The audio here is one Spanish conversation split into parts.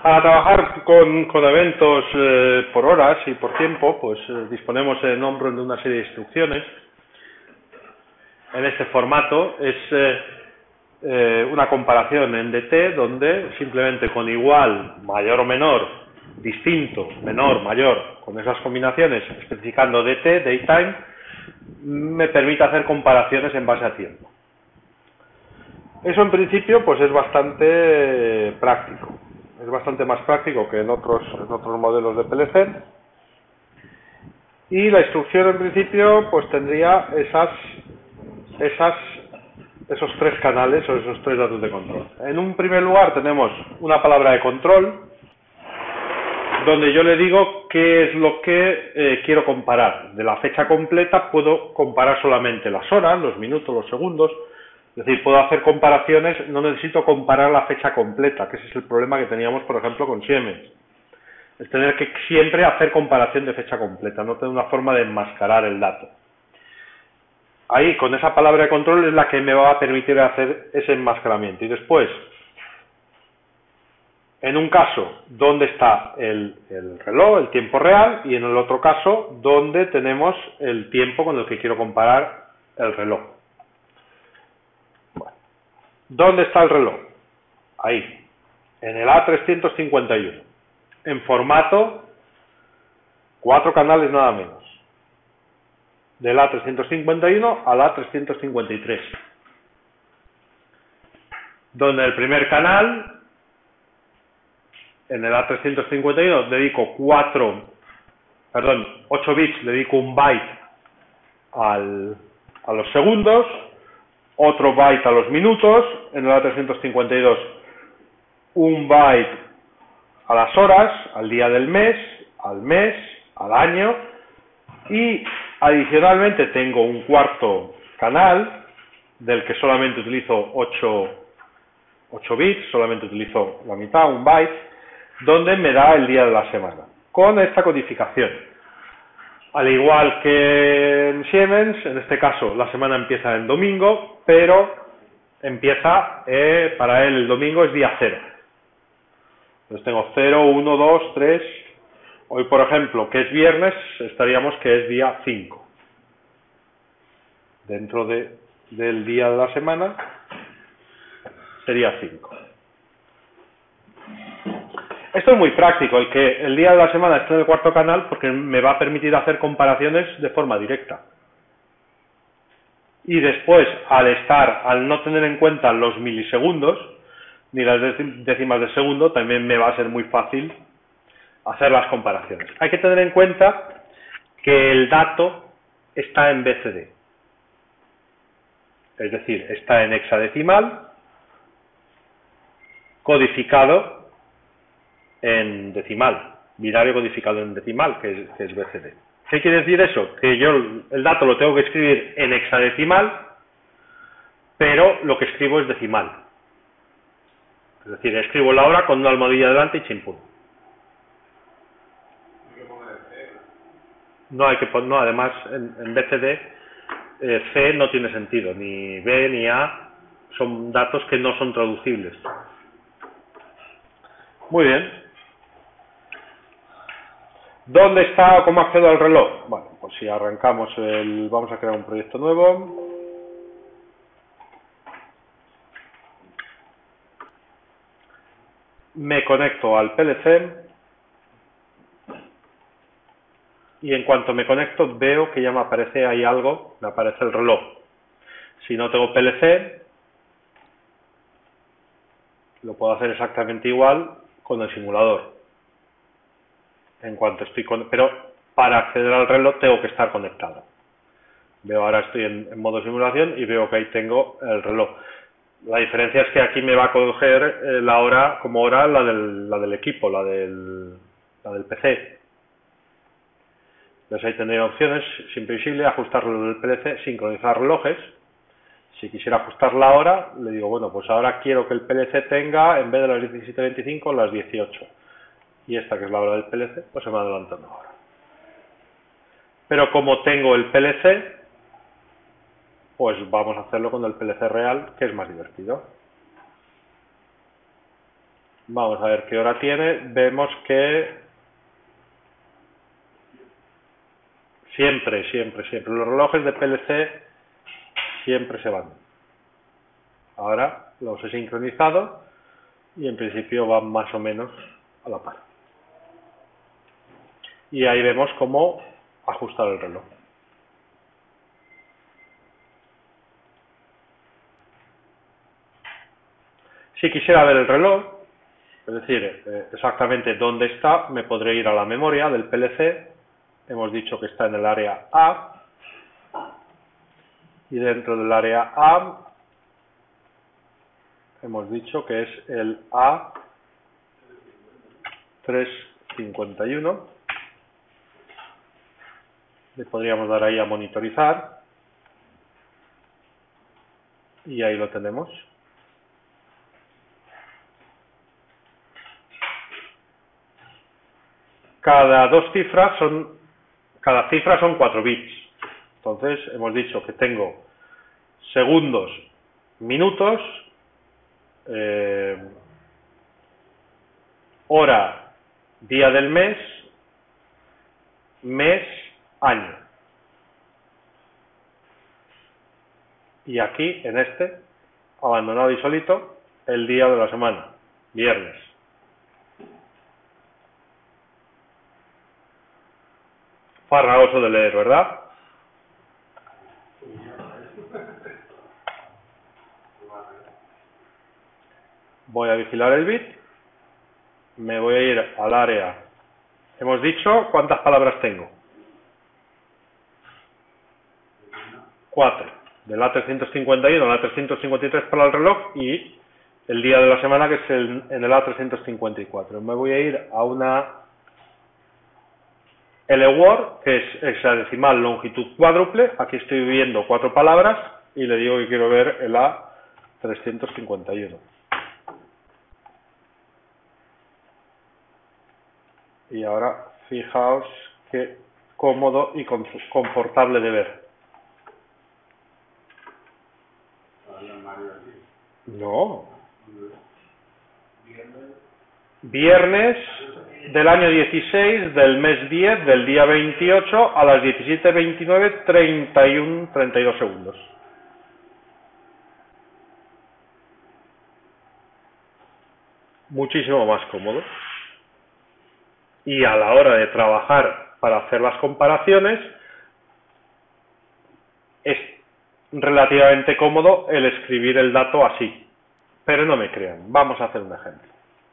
Para trabajar con eventos por horas y por tiempo, pues disponemos en Omron de una serie de instrucciones. En este formato es una comparación en DT, donde simplemente con igual, mayor o menor, distinto, menor, mayor, con esas combinaciones, especificando DT, daytime, me permite hacer comparaciones en base a tiempo. Eso en principio pues es bastante práctico. Es bastante más práctico que en otros modelos de PLC. Y la instrucción en principio pues tendría esos tres canales o esos tres datos de control. En un primer lugar tenemos una palabra de control, donde yo le digo qué es lo que quiero comparar. De la fecha completa puedo comparar solamente las horas, los minutos, los segundos. Es decir, puedo hacer comparaciones, no necesito comparar la fecha completa, que ese es el problema que teníamos, por ejemplo, con Siemens. Es tener que siempre hacer comparación de fecha completa, no tener una forma de enmascarar el dato. Ahí, con esa palabra de control, es la que me va a permitir hacer ese enmascaramiento. Y después, en un caso, ¿dónde está el reloj, el tiempo real? Y en el otro caso, ¿dónde tenemos el tiempo con el que quiero comparar el reloj? Bueno, ¿dónde está el reloj? Ahí, en el A351, en formato 4 canales nada menos, del A351 al A353, donde el primer canal, en el A351 dedico 8 bits, le dedico un byte a los segundos, otro byte a los minutos, en el A352 un byte a las horas, al día del mes, al año, y adicionalmente tengo un cuarto canal del que solamente utilizo 8 bits, solamente utilizo la mitad, un byte, donde me da el día de la semana, con esta codificación. Al igual que en Siemens, en este caso la semana empieza en domingo, pero empieza, para él el domingo es día 0. Entonces tengo 0, 1, 2, 3. Hoy, por ejemplo, que es viernes, estaríamos que es día 5. Dentro del día de la semana sería 5. Esto es muy práctico, el que el día de la semana esté en el cuarto canal, porque me va a permitir hacer comparaciones de forma directa. Y después, al no tener en cuenta los milisegundos, ni las décimas de segundo, también me va a ser muy fácil hacer las comparaciones. Hay que tener en cuenta que el dato está en BCD. Es decir, está en hexadecimal, codificado en decimal, binario codificado en decimal, que es BCD. ¿Qué quiere decir eso? Que yo el dato lo tengo que escribir en hexadecimal, pero lo que escribo es decimal. Es decir, escribo la hora con una almohadilla delante y chimpún. No, además en BCD C no tiene sentido, ni B ni A son datos que no son traducibles. Muy bien. ¿Dónde está o cómo accedo al reloj? Bueno, pues si arrancamos vamos a crear un proyecto nuevo. Me conecto al PLC y en cuanto me conecto veo que ya me aparece ahí algo, me aparece el reloj. Si no tengo PLC, lo puedo hacer exactamente igual con el simulador. Pero para acceder al reloj tengo que estar conectado. Veo ahora estoy en modo simulación y veo que ahí tengo el reloj. La diferencia es que aquí me va a coger la hora como hora la del equipo, la del PC. Entonces ahí tendré opciones, siempre visible, ajustar el PLC, sincronizar relojes. Si quisiera ajustar la hora, le digo, bueno, pues ahora quiero que el PLC tenga, en vez de las 17:25, las 18. Y esta que es la hora del PLC, pues se me adelanta una hora. Pero como tengo el PLC, pues vamos a hacerlo con el PLC real, que es más divertido. Vamos a ver qué hora tiene. Vemos que siempre los relojes de PLC siempre se van. Ahora los he sincronizado y en principio van más o menos a la par. Y ahí vemos cómo ajustar el reloj. Si quisiera ver el reloj, es decir, exactamente dónde está, me podré ir a la memoria del PLC. Hemos dicho que está en el área A. Y dentro del área A hemos dicho que es el A351. Le podríamos dar ahí a monitorizar. Y ahí lo tenemos. Cada cifra son 4 bits. Entonces hemos dicho que tengo segundos, minutos, hora, día del mes, año. Y aquí, en este, abandonado y solito, el día de la semana, viernes. Farragoso de leer, ¿verdad? Voy a vigilar el bit. Me voy a ir al área. Hemos dicho cuántas palabras tengo. 4. Del A351 al A353 para el reloj y el día de la semana que es en el A354. Me voy a ir a una LWORD, que es hexadecimal longitud cuádruple. Aquí estoy viendo 4 palabras y le digo que quiero ver el A351. Y ahora fijaos qué cómodo y confortable de ver. No. Viernes del año 16, del mes 10, del día 28 a las 17:29, 32 segundos. Muchísimo más cómodo. Y a la hora de trabajar para hacer las comparaciones, es relativamente cómodo el escribir el dato así. Pero no me crean, vamos a hacer un ejemplo.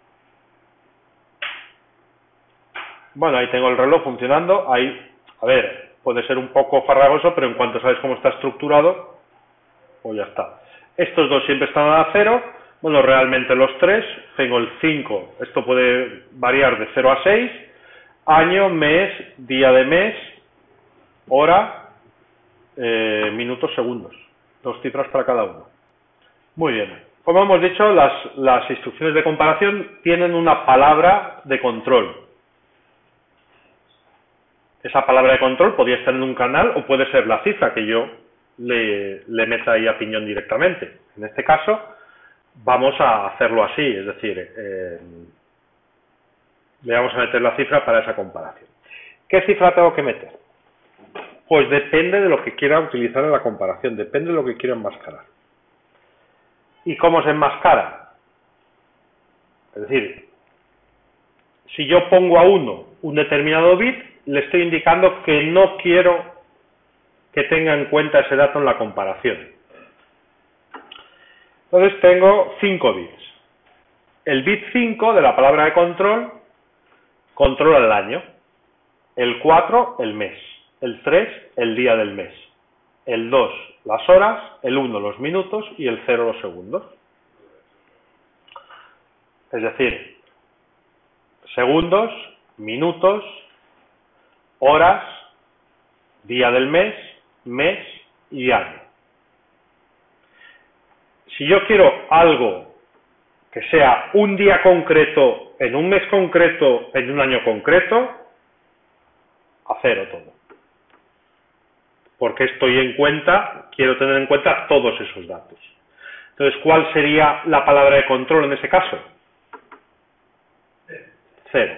Bueno, ahí tengo el reloj funcionando. Ahí, a ver, puede ser un poco farragoso, pero en cuanto sabes cómo está estructurado, pues ya está. Estos dos siempre están a 0. Bueno, realmente los tres. Tengo el 5. Esto puede variar de 0 a 6. Año, mes, día de mes, hora, minutos, segundos. 2 cifras para cada uno. Muy bien. Como hemos dicho, las instrucciones de comparación tienen una palabra de control. Esa palabra de control podría estar en un canal o puede ser la cifra que yo le meta ahí a piñón directamente. En este caso, vamos a hacerlo así, es decir, le vamos a meter la cifra para esa comparación. ¿Qué cifra tengo que meter? Pues depende de lo que quiera utilizar en la comparación, depende de lo que quiera enmascarar. ¿Y cómo se enmascara? Es decir, si yo pongo a 1 un determinado bit, le estoy indicando que no quiero que tenga en cuenta ese dato en la comparación. Entonces tengo 5 bits. El bit 5 de la palabra de control controla el año. El 4, el mes. El 3, el día del mes. El 2, las horas. El 1, los minutos. Y el 0, los segundos. Es decir, segundos, minutos, horas, día del mes y año. Si yo quiero algo que sea un día concreto, en un mes concreto, en un año concreto, a 0 todo. Porque quiero tener en cuenta todos esos datos. Entonces, ¿cuál sería la palabra de control en ese caso? 0.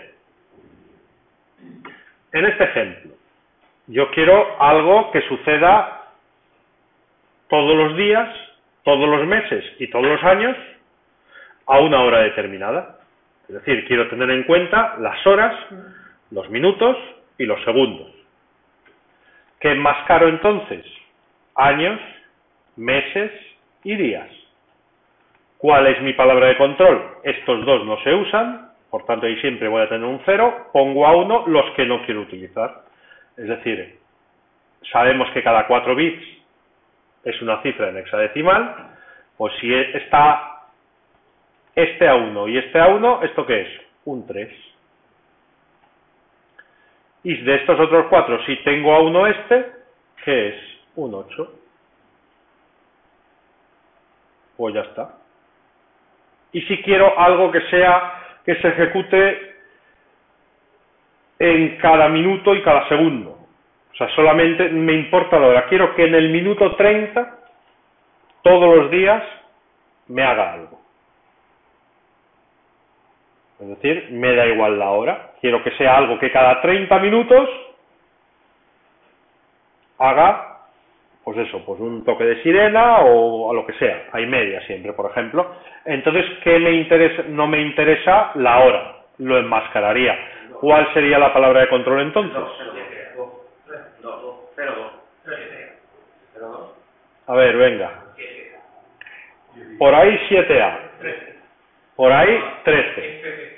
En este ejemplo, yo quiero algo que suceda todos los días, todos los meses y todos los años a una hora determinada. Es decir, quiero tener en cuenta las horas, los minutos y los segundos. ¿Qué es más caro entonces? Años, meses y días. ¿Cuál es mi palabra de control? Estos dos no se usan, por tanto ahí siempre voy a tener un 0, pongo a 1 los que no quiero utilizar. Es decir, sabemos que cada 4 bits es una cifra en hexadecimal, pues si está este a 1 y este a 1, ¿esto qué es? Un 3. Y de estos otros 4, si tengo a 1 este, ¿qué es? Un 8. Pues ya está. Y si quiero algo que se ejecute en cada minuto y cada segundo, o sea, solamente me importa la hora, quiero que en el minuto 30, todos los días, me haga algo. Es decir, me da igual la hora, quiero que sea algo que cada 30 minutos haga, pues eso, pues un toque de sirena o a lo que sea, hay media siempre, por ejemplo. Entonces, ¿qué me interesa? No me interesa la hora, lo enmascararía. ¿Cuál sería la palabra de control entonces? A ver, venga. Por ahí 7A. Por ahí 13.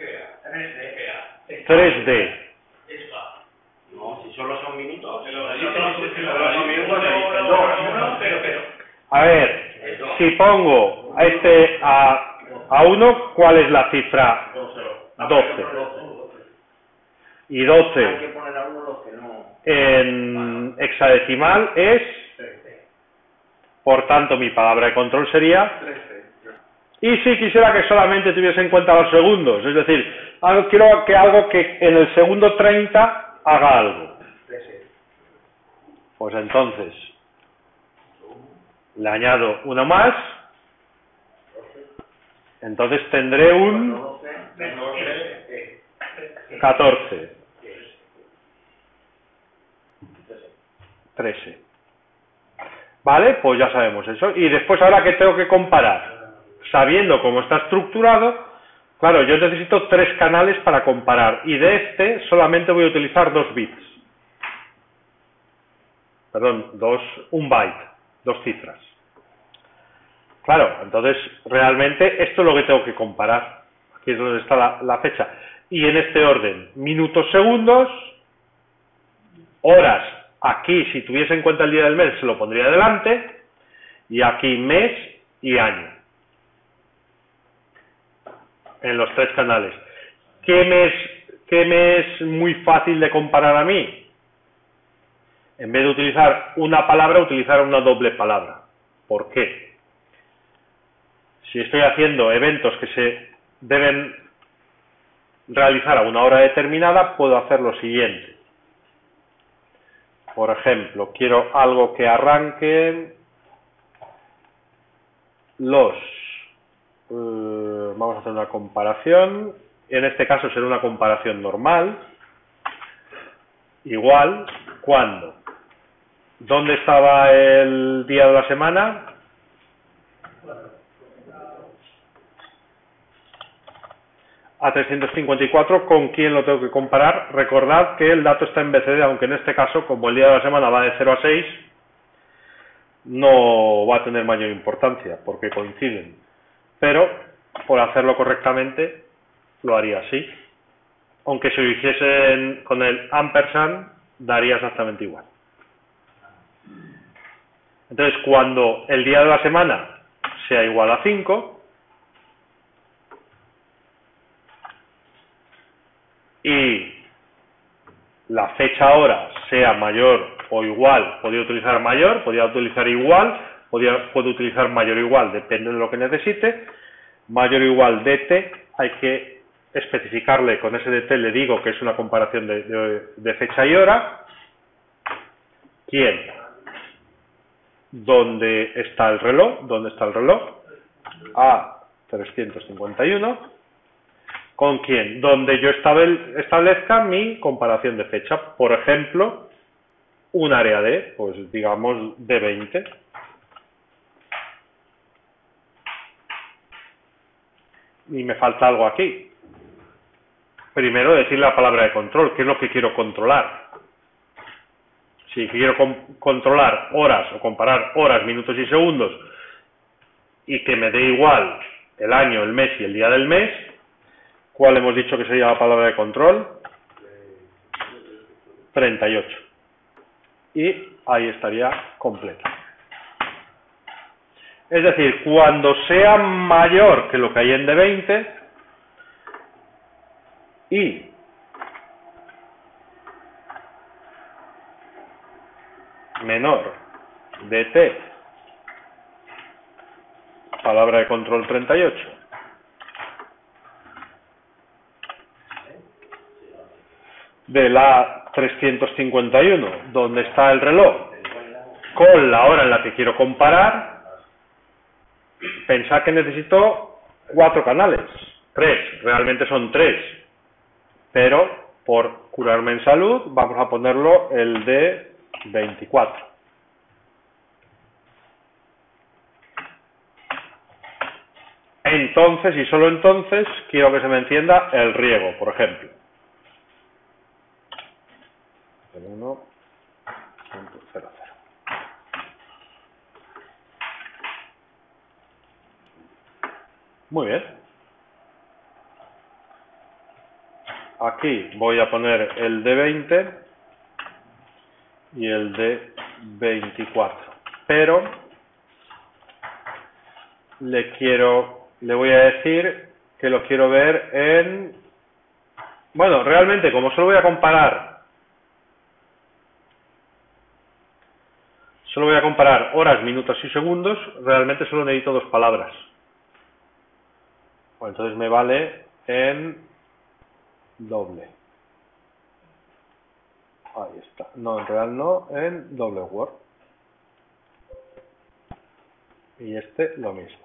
3D. No, si solo son minutos. A ver, si pongo a este a 1, ¿cuál es la cifra? 12. Y 12 Hay que poner a uno los que no. en hexadecimal es, por tanto, mi palabra de control sería. Y si quisiera que solamente tuviese en cuenta los segundos, es decir, quiero que algo que en el segundo 30 haga algo. Pues entonces le añado uno más, entonces tendré un 14. 13. ¿Vale? Pues ya sabemos eso. Y después, ahora que tengo que comparar, sabiendo cómo está estructurado, claro, yo necesito 3 canales para comparar, y de este solamente voy a utilizar 2 bits. Perdón, un byte, 2 cifras. Claro, entonces realmente esto es lo que tengo que comparar. Aquí es donde está la fecha. Y en este orden, minutos, segundos, horas. Aquí, si tuviese en cuenta el día del mes, se lo pondría delante, y aquí mes y año. En los 3 canales. ¿Qué me es muy fácil de comparar a mí? En vez de utilizar una palabra, utilizar una doble palabra. ¿Por qué? Si estoy haciendo eventos que se deben realizar a una hora determinada, puedo hacer lo siguiente. Por ejemplo, quiero algo que arranque vamos a hacer una comparación. En este caso será una comparación normal. Igual, ¿cuándo? ¿Dónde estaba el día de la semana? A 354, ¿con quién lo tengo que comparar? Recordad que el dato está en BCD, aunque en este caso, como el día de la semana va de 0 a 6, no va a tener mayor importancia, porque coinciden. Pero, por hacerlo correctamente, lo haría así. Aunque si lo hiciesen con el ampersand, daría exactamente igual. Entonces, cuando el día de la semana sea igual a 5, y la fecha hora sea mayor o igual, podría utilizar mayor, podría utilizar igual, puedo utilizar mayor o igual, depende de lo que necesite. Mayor o igual dt, hay que especificarle con ese dt, le digo que es una comparación de fecha y hora. ¿Quién? ¿Dónde está el reloj? ¿Dónde está el reloj? A 351. ¿Con quién? Donde yo establezca mi comparación de fecha. Por ejemplo, un área D, pues digamos de 20. Y me falta algo aquí. Primero decir la palabra de control, ¿qué es lo que quiero controlar? Si quiero controlar horas o comparar horas, minutos y segundos y que me dé igual el año, el mes y el día del mes, ¿cuál hemos dicho que sería la palabra de control? 38. Y ahí estaría completa. Es decir, cuando sea mayor que lo que hay en D20 y menor de T, palabra de control 38, de la 351, donde está el reloj, con la hora en la que quiero comparar, pensad que necesito 4 canales, 3, realmente son 3, pero por curarme en salud vamos a ponerlo el de 24. Entonces, y solo entonces, quiero que se me encienda el riego, por ejemplo. 1.00. Muy bien. Aquí voy a poner el de 20 y el de 24. Pero le voy a decir que lo quiero ver en... Bueno, realmente, como solo voy a comparar horas, minutos y segundos, realmente solo necesito 2 palabras. Bueno, entonces me vale en doble. Ahí está. No, en real no, en doble Word. Y este lo mismo.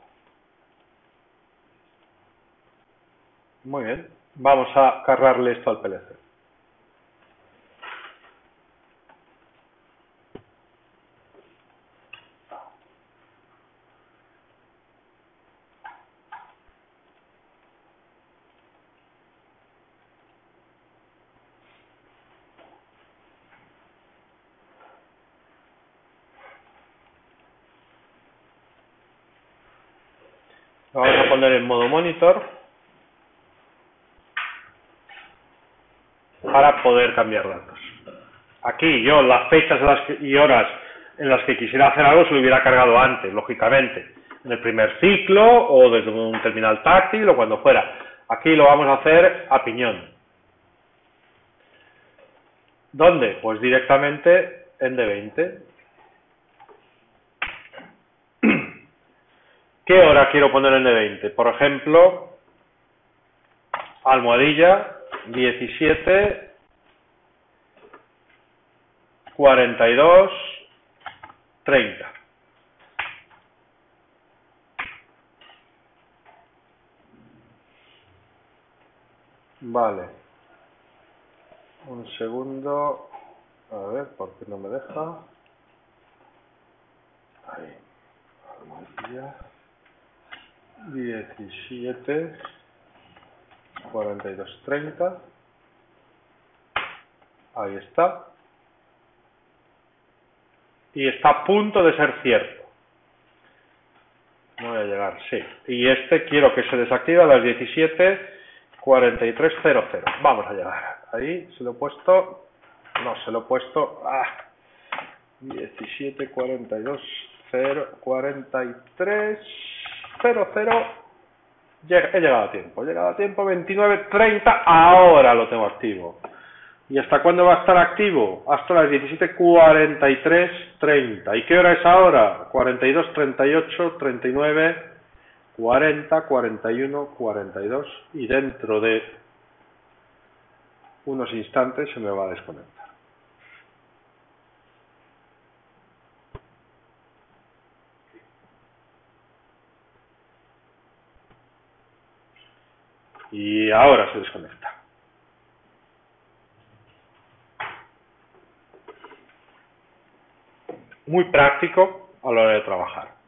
Muy bien. Vamos a cargarle esto al PLC. Lo vamos a poner en modo monitor para poder cambiar datos. Aquí yo las fechas y horas en las que quisiera hacer algo se lo hubiera cargado antes, lógicamente, en el primer ciclo o desde un terminal táctil o cuando fuera. Aquí lo vamos a hacer a piñón. ¿Dónde? Pues directamente en D20. ¿Qué hora quiero poner en D20? Por ejemplo, almohadilla 17, 42, 30. Vale. Un segundo. A ver, ¿por qué no me deja? Ahí. Almohadilla 17, 42, 30. Ahí está. Y está a punto de ser cierto. No voy a llegar, sí. Y este quiero que se desactive a las 17:43:00. Vamos a llegar. Ahí se lo he puesto. No, se lo he puesto. 17:42:43:00. He llegado a tiempo. 29:30. Ahora lo tengo activo. ¿Y hasta cuándo va a estar activo? Hasta las 17:43:30. ¿Y qué hora es ahora? 42, 38, 39, 40, 41, 42. Y dentro de unos instantes se me va a desconectar. Y ahora se desconecta. Muy práctico a la hora de trabajar.